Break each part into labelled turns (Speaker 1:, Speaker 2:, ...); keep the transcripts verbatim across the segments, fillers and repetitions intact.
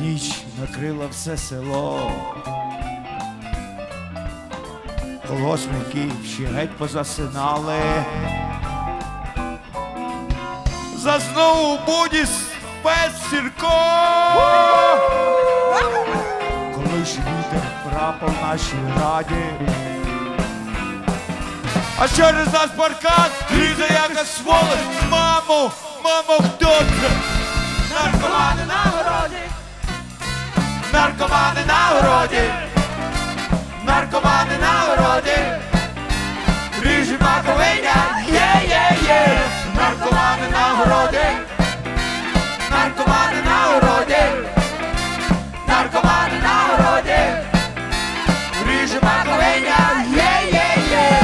Speaker 1: Ніч накрила все село. Колгоспники ще геть позасинали. Заснув у буді спец Сірко. Коли ж вітер прапор нашій раді, а через нас паркан лізе якась сволоч. Мамо, мамо, хто це? Наркомани на городі, наркомани на городі, наркомани на городі, ріжі маковиня, є-є-є. Наркомани на городі, наркомани на городі, наркомани на городі, ріжі маковиня, є-є-є.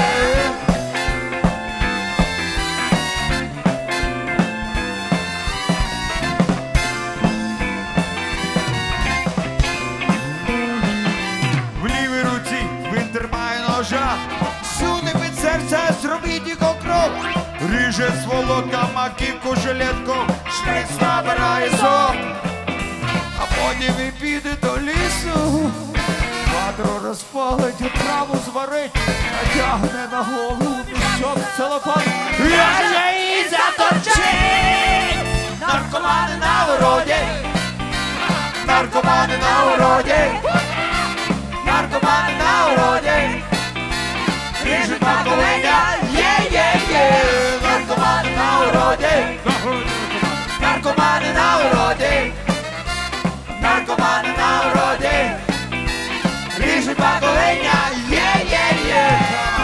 Speaker 1: В лівій руці він тримає ножа, суне від серця, зробіть його крок. Ріже сволока маківку жилетком, шприц набирає сок, а потім і піде до лісу. Ватру розпалить, траву зварить, натягне на голову мішок целофан. Ляже і заторчить! Наркомани на городі, наркомани на городі, наркомани на городі, ріжуть маковиня, є-є-є. Наркомани на городі, наркомани на городі, наркомани на городі, ріжуть маковиня, є-є-є.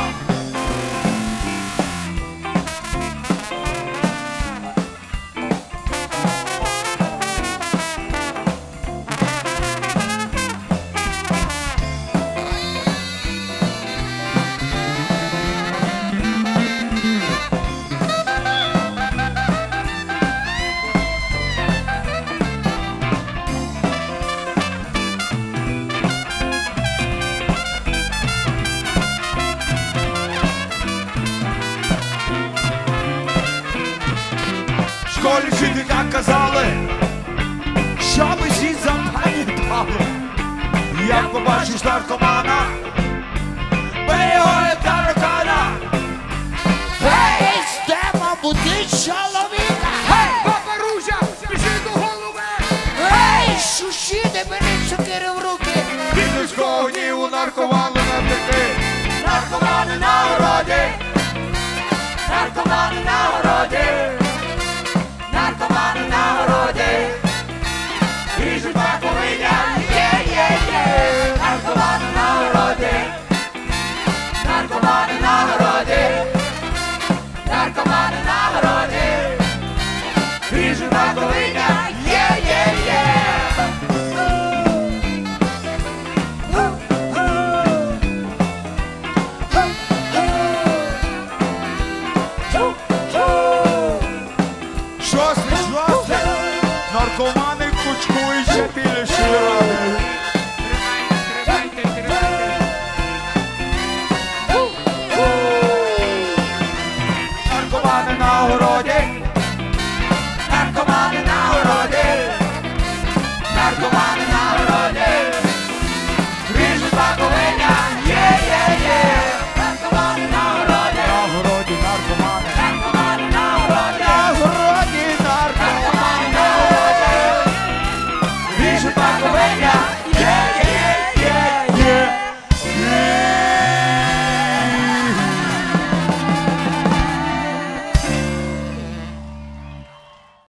Speaker 1: В школі вчителька казали, що ми всі запам'ятали. Як побачиш наркомана, бий його як таракана. Гей, стема, будить чоловіка.
Speaker 2: Гей, баба Ружа, біжи до голови!
Speaker 1: Гей, шуші, не бери сокири в руки. Від людського гніву наркоману не втекти. Наркомани на городі, наркомани на городі, наркомани на городі, ріжуть маковиня, є-є-є. Наркомани на городі, наркомани на городі, наркомани на городі, ріжуть маковиня, є-є-є. Шостий, шостий, наркомани кучкують ще біля шира.